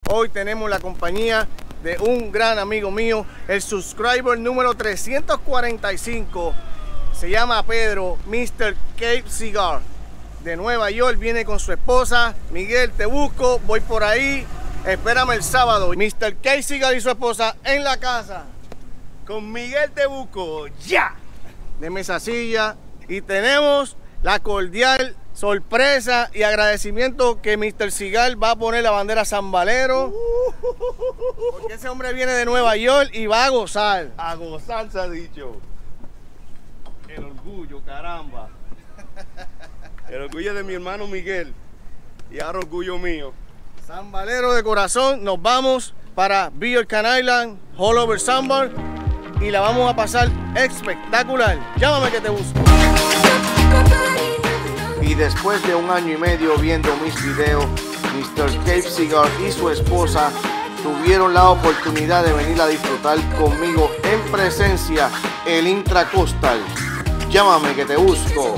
Hoy tenemos la compañía de un gran amigo mío, el subscriber número 345. Se llama Pedro, Mr. Cape Cigar, de Nueva York. Viene con su esposa. Miguel, te busco, voy por ahí. Espérame el sábado. Mr. Cape Cigar y su esposa en la casa. Con Miguel te busco, ya. Deme esa silla. Y tenemos la cordial sorpresa y agradecimiento que Mr. Cigar va a poner la bandera San Valero. Porque ese hombre viene de Nueva York y va a gozar. A gozar se ha dicho. El orgullo, caramba. El orgullo de mi hermano Miguel y ahora orgullo mío. San Valero de corazón. Nos vamos para Beer Can Island, Haulover Sandbar, y la vamos a pasar espectacular. Llámame que te busco. Y después de 1 año y medio viendo mis videos, Mr. Cape Cigar y su esposa tuvieron la oportunidad de venir a disfrutar conmigo en presencia el Intracoastal. Llámame que te busco.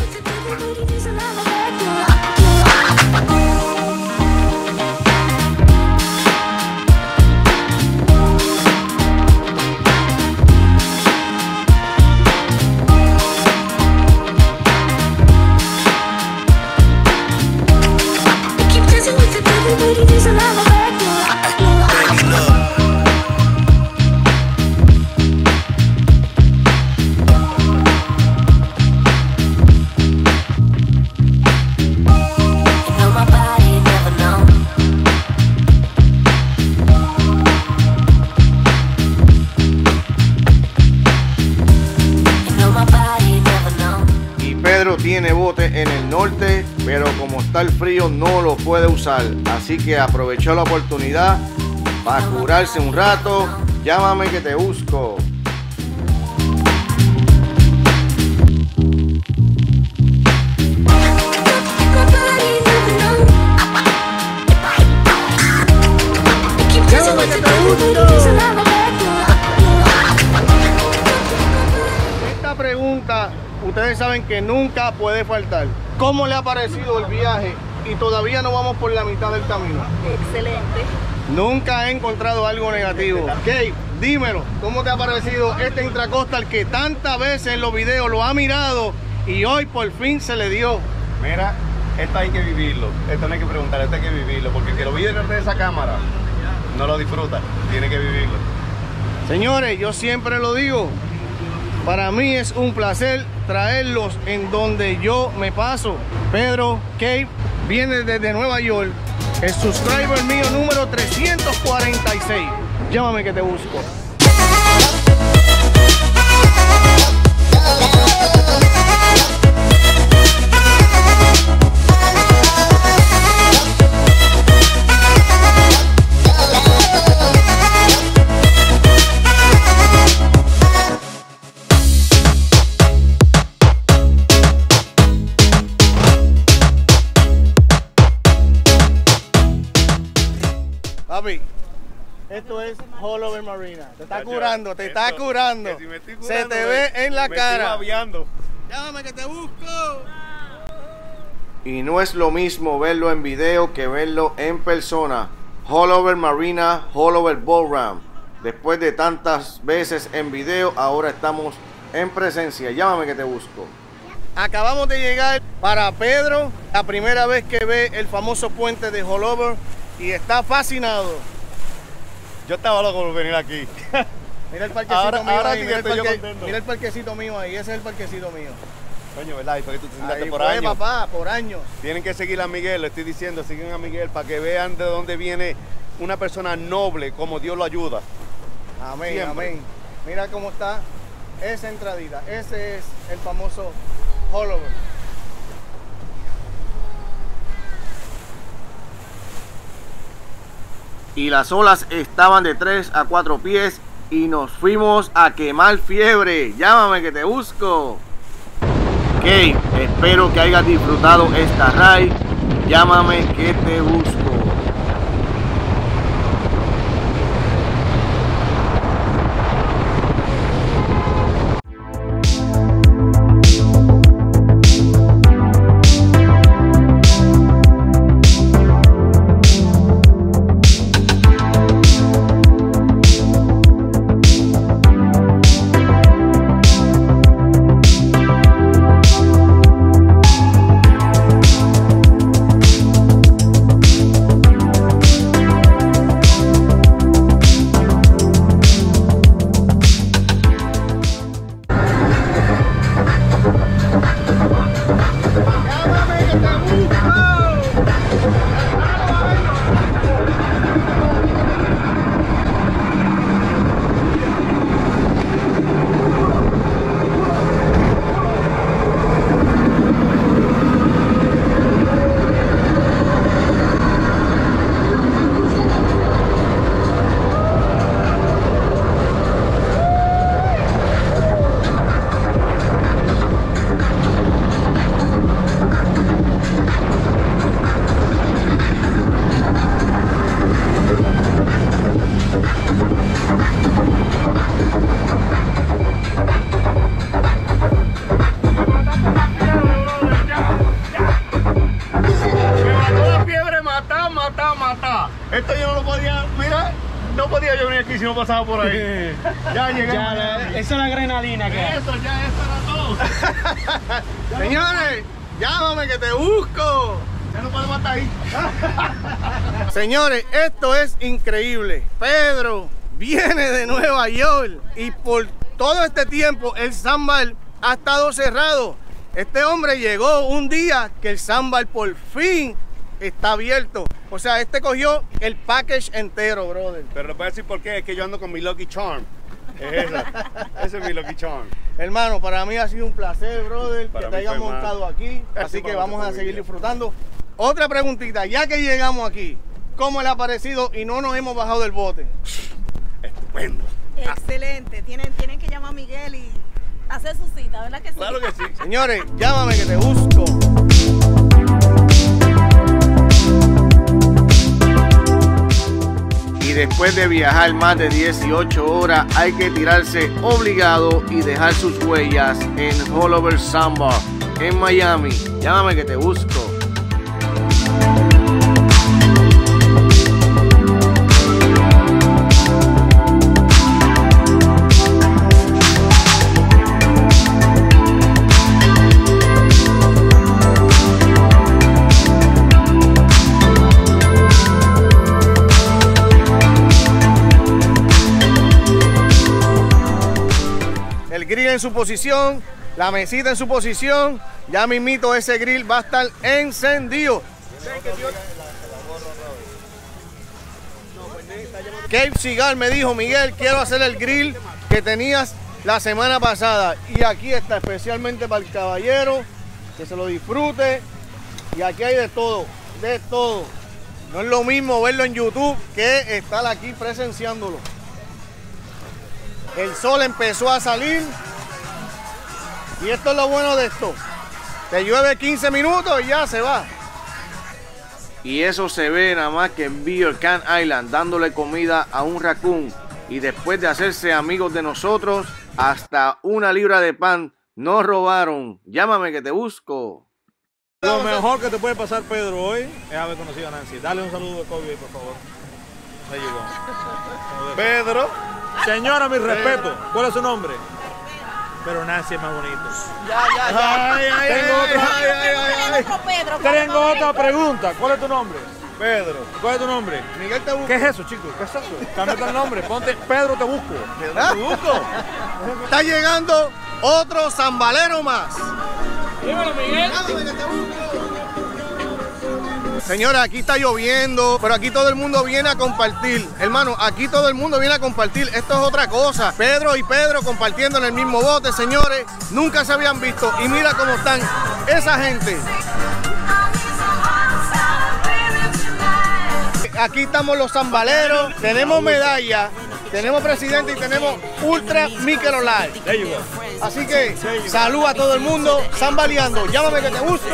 Pedro tiene bote en el norte, pero como está el frío no lo puede usar, así que aprovechó la oportunidad para curarse un rato. Llámame que te busco. Llámame que te busco. Esta pregunta ustedes saben que nunca puede faltar. ¿Cómo le ha parecido el viaje? Y todavía no vamos por la mitad del camino. Excelente. Nunca he encontrado algo negativo. Cape, dímelo, ¿cómo te ha parecido este Intracoastal que tantas veces en los videos lo ha mirado y hoy por fin se le dio? Mira, esto hay que vivirlo. Esto no hay que preguntar, esto hay que vivirlo. Porque el que lo vive delante de esa cámara no lo disfruta. Tiene que vivirlo. Señores, yo siempre lo digo. Para mí es un placer traerlos en donde yo me paso. Pedro Cape viene desde Nueva York. El subscriber mío número 346. Llámame que te busco. Papi, esto es Haulover Marina. Te está curando, te está curando. Si me estoy curando, se te ve en la cara. Estoy babeando. Llámame que te busco. Y no es lo mismo verlo en video que verlo en persona. Haulover Marina, Haulover Boat Ramp. Después de tantas veces en video, ahora estamos en presencia. Llámame que te busco. Acabamos de llegar para Pedro, la primera vez que ve el famoso puente de Haulover y está fascinado. Yo estaba loco por venir aquí. Mira el parquecito Ahora mío ahí, sí mira, que estoy yo contento. mira el parquecito mío ahí, ese es el parquecito mío. Coño, ¿verdad? Y porque tú te sentaste Ahí por fue, años. papá, por años. Tienen que seguir a Miguel, le estoy diciendo, siguen a Miguel para que vean de dónde viene una persona noble, como Dios lo ayuda. Amén, Siempre. amén. Mira cómo está esa entradita. Ese es el famoso Haulover. Y las olas estaban de 3 a 4 pies y nos fuimos a quemar fiebre. Llámame que te busco. Cape, espero que hayas disfrutado esta ride. Llámame que te busco. yo no lo podía, mira, no podía yo venir aquí si no pasaba por ahí. Ya llegué. Esa es la adrenalina que hay. Eso era todo. Señores, llámame que te busco. Ya no podemos estar ahí. Señores, esto es increíble. Pedro viene de Nueva York y por todo este tiempo el Sandbar ha estado cerrado. Este hombre llegó un día que el Sandbar por fin está abierto. O sea, este cogió el package entero, brother. Pero le voy a decir por qué, es que yo ando con mi Lucky Charm. Es esa. Ese es mi Lucky Charm. Hermano, para mí ha sido un placer, brother, Para que te mí fue hayas montado aquí. Así que vamos a seguir disfrutando. Otra preguntita, ya que llegamos aquí, ¿cómo le ha parecido y no nos hemos bajado del bote? Estupendo. Excelente. Tienen que llamar a Miguel y hacer su cita, ¿verdad que sí? Claro que sí. Señores, llámame que te busco. Y después de viajar más de 18 horas, hay que tirarse obligado y dejar sus huellas en Haulover Sandbar, en Miami. Llámame que te busco. El grill en su posición, la mesita en su posición. Ya mismito ese grill va a estar encendido. Cape Cigar me dijo, Miguel, quiero hacer el grill que tenías la semana pasada. Y aquí está especialmente para el caballero, que se lo disfrute. Y aquí hay de todo, de todo. No es lo mismo verlo en YouTube que estar aquí presenciándolo. El sol empezó a salir y esto es lo bueno de esto. Te llueve 15 minutos y ya se va. Y eso se ve nada más que en Beer Can Island dándole comida a un raccoon. Y después de hacerse amigos de nosotros, hasta 1 libra de pan nos robaron. Llámame que te busco. Lo mejor que te puede pasar, Pedro, hoy es haber conocido a Nancy. Dale un saludo de Kobe, por favor. Ahí llegó. Pedro. Señora, mi respeto. ¿Cuál es su nombre? Pero Nancy es más bonito. Tengo otra pregunta. ¿Cuál es tu nombre? Pedro. ¿Cuál es tu nombre? Miguel te busco. ¿Qué es eso, chicos? ¿Qué es eso? Cámbiate el nombre. Ponte Pedro te busco. ¿Ah? Está llegando otro sambalero más. Dímelo, Miguel. Señora, aquí está lloviendo, pero aquí todo el mundo viene a compartir. Hermano, aquí todo el mundo viene a compartir. Esto es otra cosa. Pedro y Pedro compartiendo en el mismo bote, señores. Nunca se habían visto. Y mira cómo están esa gente. Aquí estamos los zambaleros. Tenemos medalla, tenemos presidente y tenemos Ultra Michelob. Así que salud a todo el mundo. Zambaleando. Llámame que te busco.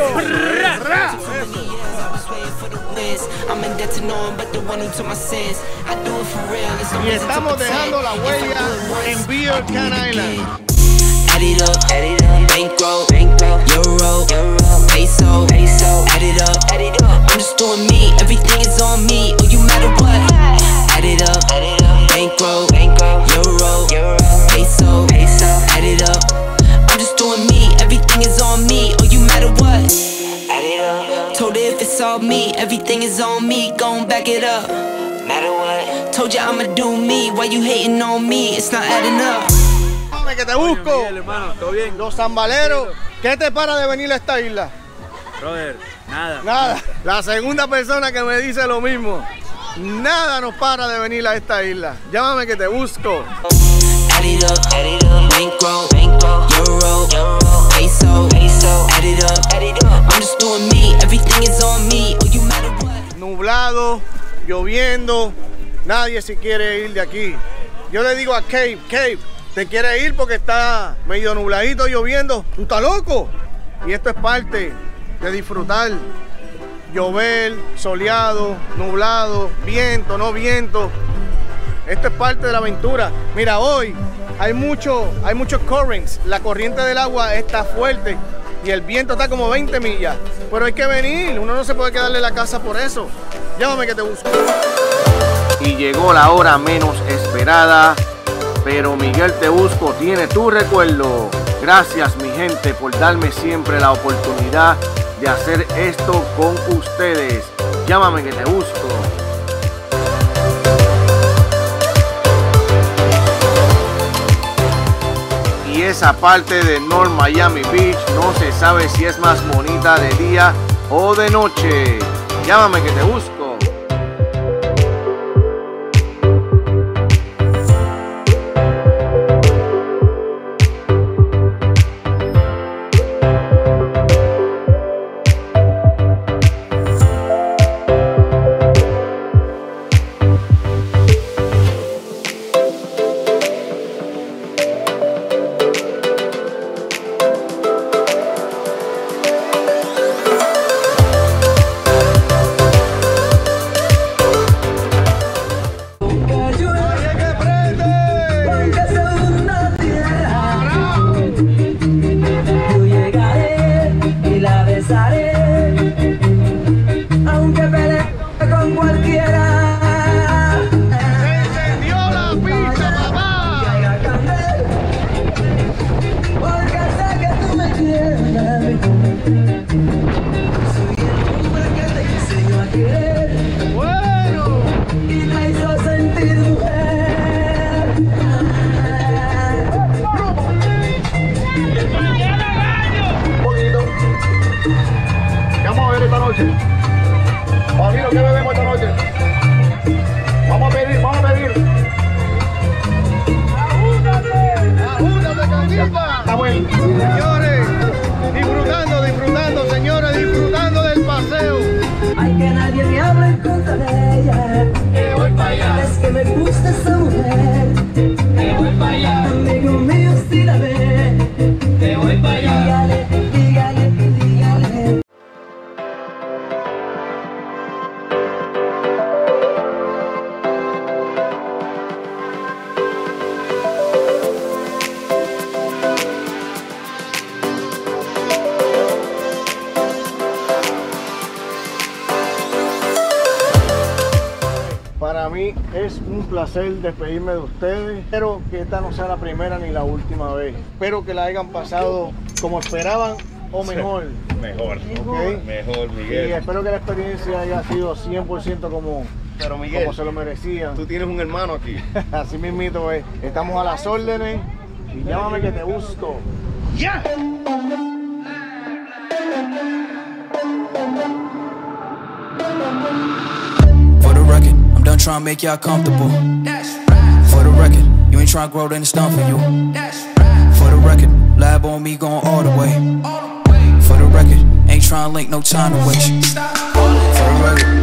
Y estamos dejando la huella en Beer Can Island. Add it up, bankroll, euro, peso, add it up, I'm just doing me, everything is on me, oh you matter what, add it up, bankroll, euro, peso, add it up, I'm just doing me, everything is on me, oh you matter what, add it up, told her if it's all me, everything is on me, gon' back it up, matter what, told you I'ma do me, why you hating on me, it's not adding up. Que te busco. Miguel, hermano, ¿todo bien? Los zambaleros. ¿Qué te para de venir a esta isla? Brother, nada. Nada. La segunda persona que me dice lo mismo. Nada nos para de venir a esta isla. Llámame que te busco. Add it up, bankroll, euro, peso, add it up, I'm just doing me, everything is on me, oh you matter what. Nublado, lloviendo. Nadie se quiere ir de aquí. Yo le digo a Cape, ¿te quieres ir porque está medio nubladito, lloviendo? ¿Tú estás loco? Y esto es parte de disfrutar. Llover, soleado, nublado, viento, no viento. Esto es parte de la aventura. Mira, hoy hay muchos currents. La corriente del agua está fuerte y el viento está como 20 millas. Pero hay que venir. Uno no se puede quedar en la casa por eso. Llámame que te busco. y llegó la hora menos esperada, pero Miguel Te Busco tiene tu recuerdo. Gracias mi gente por darme siempre la oportunidad de hacer esto con ustedes. Llámame que te busco. Y esa parte de North Miami Beach no se sabe si es más bonita de día o de noche. Llámame que te busco. Paulino, ¿qué bebemos esta noche? Vamos a pedir. ¡Ajúntate, Candipa! Está bueno. Señores, disfrutando, señores, disfrutando del paseo. Ay, que nadie me hable en contra de ella. Que voy para allá. Es que me gusta esa mujer. Que voy para allá. Amigo mío, si la ve. Que voy para allá. Dígale. Para mí es un placer despedirme de ustedes. Espero que esta no sea la primera ni la última vez. Espero que la hayan pasado como esperaban o mejor. Mejor, ¿Okay? mejor, Y Miguel. espero que la experiencia haya sido 100% como Miguel, se lo merecían. tú tienes un hermano aquí. Así mismito es. Estamos a las órdenes y llámame que te busco. ¡Ya! For the record, I'm done trying to make y'all comfortable. For the record, you ain't trying to grow, then it's done for you. For the record, lab on me going all the way. For the record, ain't trying to link, no time to waste. For the record,